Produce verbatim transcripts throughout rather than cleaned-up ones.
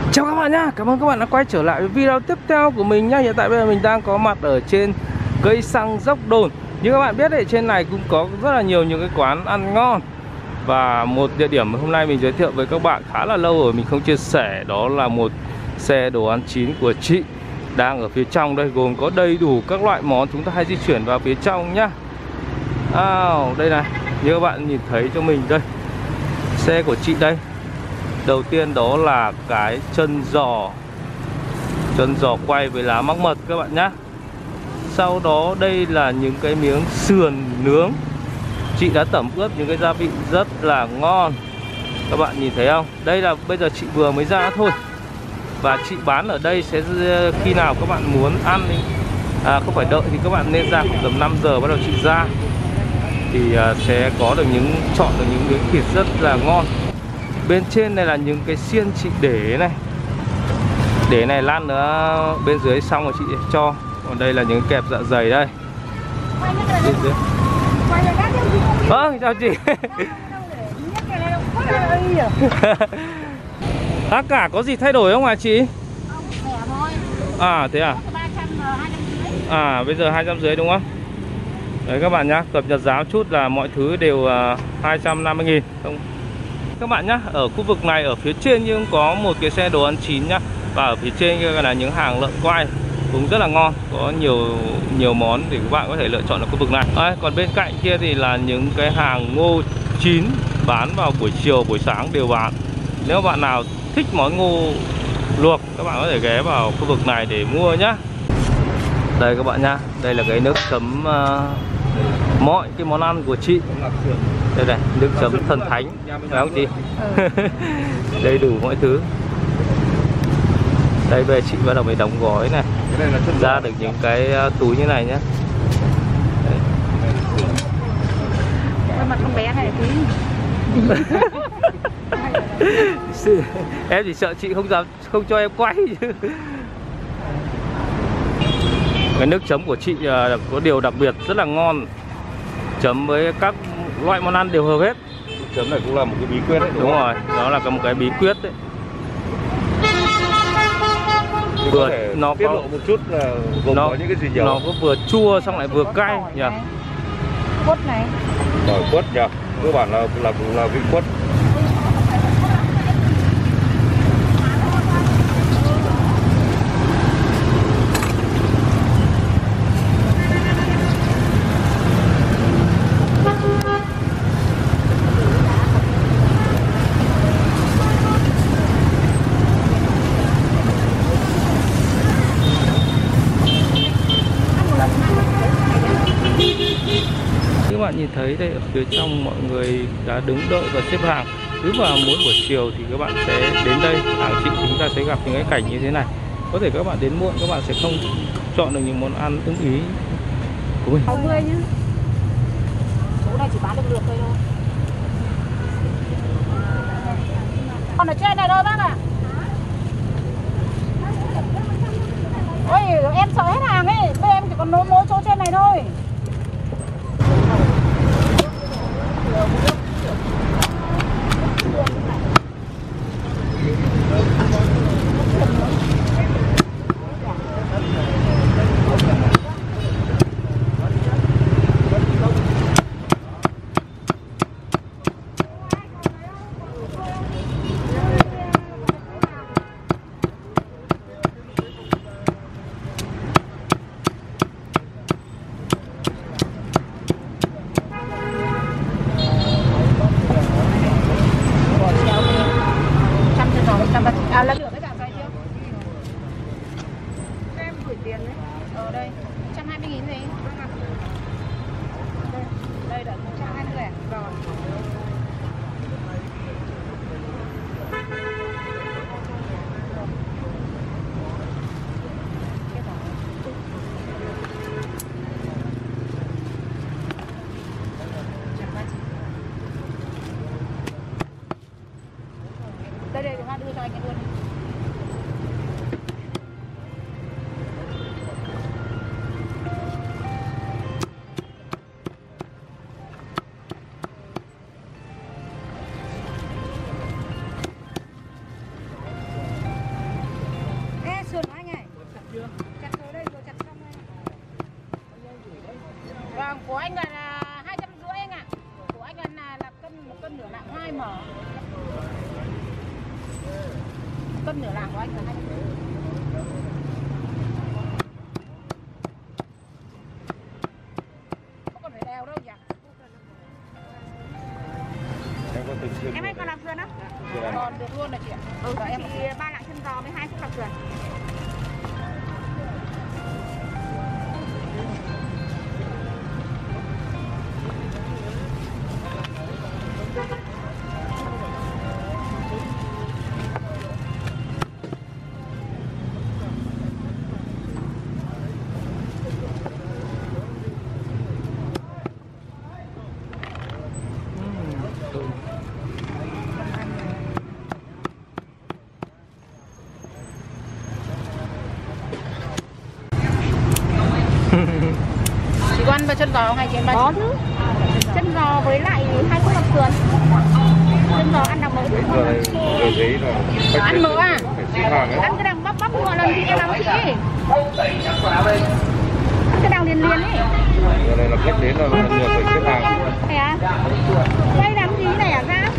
Chào các bạn nhá, cảm ơn các bạn đã quay trở lại với video tiếp theo của mình nhá. Hiện tại bây giờ mình đang có mặt ở trên cây xăng Dốc Đồn. Như các bạn biết thì trên này cũng có rất là nhiều những cái quán ăn ngon. Và một địa điểm hôm nay mình giới thiệu với các bạn khá là lâu rồi mình không chia sẻ, đó là một xe đồ ăn chín của chị đang ở phía trong đây, gồm có đầy đủ các loại món. Chúng ta hãy di chuyển vào phía trong nhá. À, đây này, như các bạn nhìn thấy cho mình đây, xe của chị đây. Đầu tiên đó là cái chân giò, chân giò quay với lá mắc mật các bạn nhé. Sau đó đây là những cái miếng sườn nướng, chị đã tẩm ướp những cái gia vị rất là ngon. Các bạn nhìn thấy không? Đây là bây giờ chị vừa mới ra thôi. Và chị bán ở đây sẽ khi nào các bạn muốn ăn à, không phải đợi thì các bạn nên ra khoảng tầm năm giờ bắt đầu chị ra. Thì à, sẽ có được những, chọn được những miếng thịt rất là ngon. Bên trên này là những cái xiên chị để này, để này lát nữa bên dưới xong rồi chị cho. Còn đây là những kẹp dạ dày đây. Vâng, chào chị. Tất cả có gì thay đổi không hả chị? À thế à? À bây giờ hai trăm rưỡi đúng không? Đấy các bạn nhá, cập nhật giá chút là mọi thứ đều hai trăm năm mươi nghìn. Không. Các bạn nhá, ở khu vực này ở phía trên nhưng có một cái xe đồ ăn chín nhá. Và ở phía trên kia là những hàng lợn quay cũng rất là ngon, có nhiều nhiều món để các bạn có thể lựa chọn ở khu vực này. Đấy, còn bên cạnh kia thì là những cái hàng ngô chín bán vào buổi chiều, buổi sáng đều bán. Nếu bạn nào thích món ngô luộc, các bạn có thể ghé vào khu vực này để mua nhá. Đây các bạn nhá, đây là cái nước chấm uh, mọi cái món ăn của chị. Đây này, nước chấm thần thánh, phải không chị? Ừ. Đầy đủ mọi thứ. Đây về chị bắt đầu mới đóng gói này, ra được những cái túi như này nhé. Mặt con bé này tí. Em chỉ sợ chị không dám, không cho em quay chứ. Cái nước chấm của chị có điều đặc biệt rất là ngon, chấm với các loại món ăn đều hợp hết. Nước chấm này cũng là một cái bí quyết đấy, đúng, đúng không? rồi, đó là một cái bí quyết đấy. Vừa nó tiết lộ một chút là gồm nó, có những cái gì nhiều. Nó có vừa chua xong lại vừa cay nhỉ. Quất này. Rồi quất nhỉ. Cơ bản là là là vị quất. Các bạn nhìn thấy đây, ở phía trong mọi người đã đứng đợi và xếp hàng. Cứ vào mỗi buổi chiều thì các bạn sẽ đến đây, hàng chị chúng ta sẽ gặp những cái cảnh như thế này. Có thể các bạn đến muộn các bạn sẽ không chọn được những món ăn ưng ý của mình. sáu mươi nhá. Chỗ này chỉ bán được lượt thôi thôi. Còn ở trên này thôi bác ạ. Ôi em sợ hết hàng ấy, bây em chỉ còn nối mỗi chỗ trên này thôi. À, là được cái dạng này chưa? Cho em gửi tiền đấy. Ở đây, một trăm hai mươi nghìn gì? Đây, đây là một trăm hai mươi lẻ. Rồi. Đây đây, hoa đưa cho anh luôn. cân nửa lạng của anh là hai. Không cần phải đeo đâu nhỉ? Em có từng xuyên. Em ơi còn làm sườn á? Còn được luôn là chị ạ. Ừ, cho em thì ba lạng chân giò với hai khúc làm sườn. Chị có ăn vào chân giò không hay chị ăn ba? Có chứ. Chân giò với lại hai khúc làm sườn. Chân giò ăn đặc mỡ. Giờ này ở giấy là Ăn mỡ à? phải xếp hàng ấy. Ăn cái đằng bắp bắp ngựa lần thì em làm chị. Ăn cái đằng liền liền ấy. Giờ này là khách đến là lần lượt phải xếp hàng. Thế à? Quay làm gì này à ra?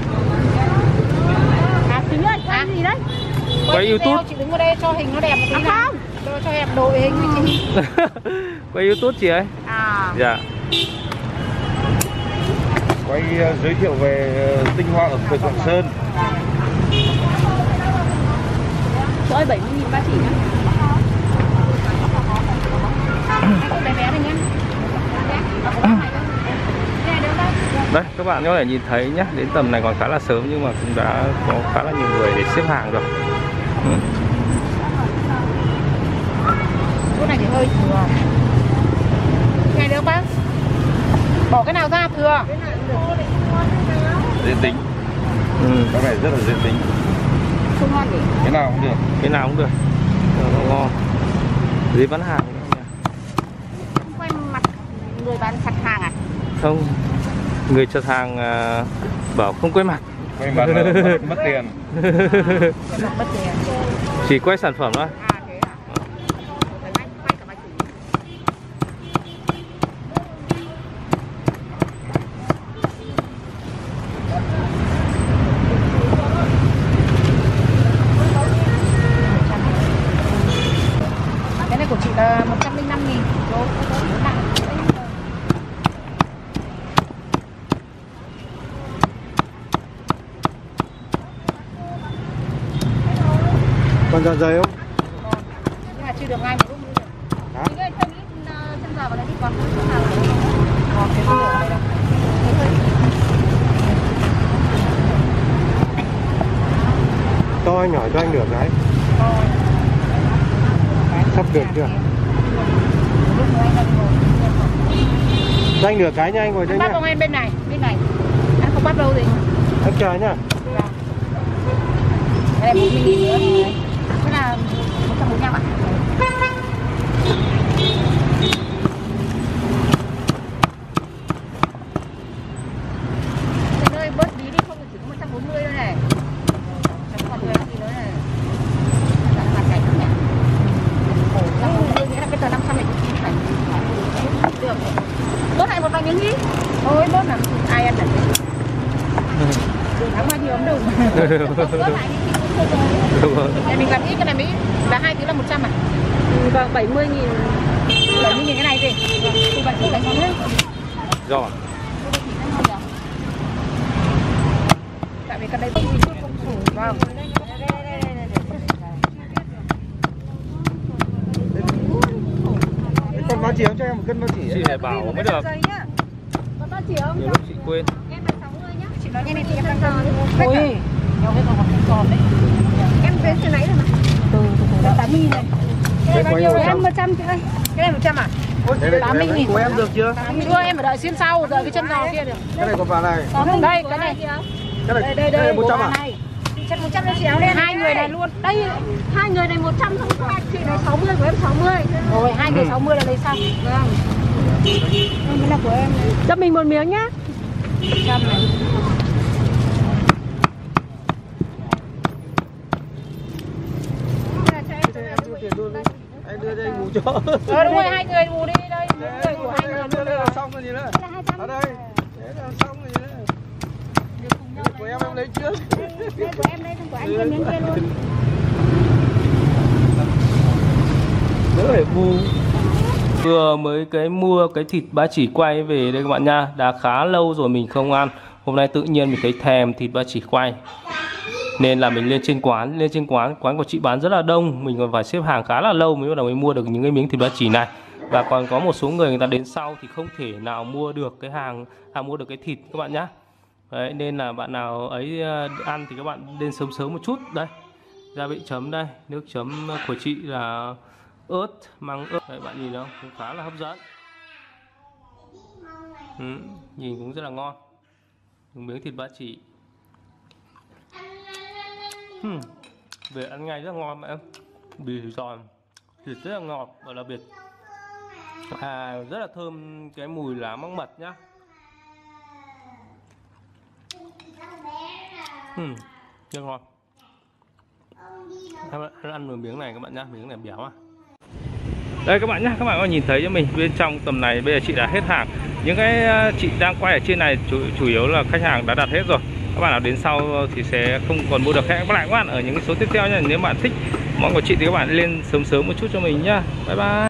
À tính ơi, quay gì đấy? Quay YouTube. Chị đứng ở đây cho hình nó đẹp một tí. À không. Cho cho em đội hình với chị. Quay YouTube chị ấy. À. Dạ. Quay uh, giới thiệu về uh, tinh hoa ẩm thực Lạng Sơn. Chỗ ơi bảy mươi nghìn ba chỉ nhá. Em bé bé này nhá. Đây các bạn có thể nhìn thấy nhé, đến tầm này còn khá là sớm nhưng mà cũng đã có khá là nhiều người để xếp hàng rồi. Ừ. Chỗ này thì hơi thừa. Này được bác? Bỏ cái nào ra thừa? Dễ tính. Ừ. Cái này rất là dễ tính. Không ngon nhỉ? Cái nào cũng được. Cái nào cũng được. Nó ngon. Gì bán hàng nữa nhỉ? Không quay mặt người bán chặt hàng à? Không. Người chặt hàng à, bảo không quay mặt. Quay mặt là mất, mất tiền. Mất tiền. Chỉ quay sản phẩm thôi. À thế à? Phải quay quay cả ba chỉ. Cái này của chị là một trăm linh năm nghìn. Còn dạ dày không? Nhưng mà chưa được ngay một lúc nữa. Hả? Chị ơi, thêm ít chân giò vào đây đi còn chỗ nào là Còn cái nửa này đâu. Cho anh hỏi cho anh nửa cái. Sắp được chưa? Lúc nữa anh đang ngồi. Cho anh nửa cái nha, anh ngồi đây Bác nhá. không em bên này, bên này. Anh không bắt đâu gì. Em chờ nhá. Cái này bốn mươi nghìn nữa. Thế là một trăm bốn mươi lăm ạ. Thế ơi, bớt bí đi không thì chỉ có một trăm bốn mươi thôi này. Chẳng còn người gì nữa này. Dạ, mặt chảy không nhỉ? một trăm bốn mươi nghĩa là cái tờ năm trăm này cũng phải được. Bớt lại một vài miếng đi. Thôi bớt là ai ăn được. Đừng thắng bao nhiêu cũng đừng. Bớt lại đi thì cũng thôi rồi. Đúng rồi. Này mình làm ít cái này Mỹ là hai thứ là một trăm à? Vâng, bảy mươi nghìn. bảy mươi nghìn cái này gì? Thì bạn chỉ đánh ngon hết. Giòn. Tại vì cái đây không chút không phủ. Vâng. Còn bao chỉ cho em một cân bao chỉ. Chị phải bảo mới được. Có bao chỉ không? Nhiều lúc chị quên. Em phải sáu mươi nhá. Chị nói Em như thì này em thì đang giò đi. ôi, nhiều cái còn còn còn đấy. Em về từ nãy rồi mà. Từ từ tám mươi nghìn này. Cái này bao nhiêu em? một trăm chị ơi. Cái này một trăm à? tám mươi nghìn. Của em được chưa? Chưa, em phải đợi xuyên sau, đợi cái chân giò kia được. Cái này có vào này. Còn đây, cái này. Cái này, Đây đây cái đây, này một trăm à? này. Chân một trăm cho chị áo đen. Hai người này luôn. Đây, hai người này một trăm, xong hai chị này sáu mươi của em sáu mươi. Rồi, hai người sáu mươi là lấy xong. Vâng. Đây mới là của em này. Cho mình một miếng nhá. một trăm này. Anh đưa cho anh bù cho. Ờ đúng rồi, hai người bù đi đây. Người của hai người luôn rồi. Xong rồi gì nữa? Ở đây. Thế là xong rồi gì nữa? Của em em lấy trước. Đây của em đây, của anh thêm miếng kia luôn. đỡ phải bu. Vừa mới cái mua cái thịt ba chỉ quay về đây các bạn nha. Đã khá lâu rồi mình không ăn. Hôm nay tự nhiên mình thấy thèm thịt ba chỉ quay, nên là mình lên trên quán. Lên trên quán, quán của chị bán rất là đông. Mình còn phải xếp hàng khá là lâu mới bắt đầu mới mua được những cái miếng thịt ba chỉ này. Và còn có một số người người ta đến sau thì không thể nào mua được cái hàng, à, mua được cái thịt các bạn nhá. Đấy, nên là bạn nào ấy ăn thì các bạn lên sớm sớm một chút. Đây, gia vị chấm đây. Nước chấm của chị là ớt, măng ớt. Đấy, bạn nhìn không? Cũng khá là hấp dẫn. Ừ, nhìn cũng rất là ngon. Một miếng thịt ba chỉ. Hmm. Về ăn ngay rất ngon mà em. Bì giòn, thịt rất là ngọt và đặc biệt à, rất là thơm cái mùi lá măng mật nhá. Hmm. Rất ngon. Em ăn một miếng này các bạn nhá, miếng này béo à. Đây các bạn nhá, các bạn có nhìn thấy cho mình bên trong tầm này bây giờ chị đã hết hàng. Những cái chị đang quay ở trên này chủ, chủ yếu là khách hàng đã đặt hết rồi. Các bạn nào đến sau thì sẽ không còn mua được. Hẹn gặp lại các bạn ở những cái số tiếp theo nha. Nếu bạn thích món của chị thì các bạn lên sớm sớm một chút cho mình nhá. Bye bye.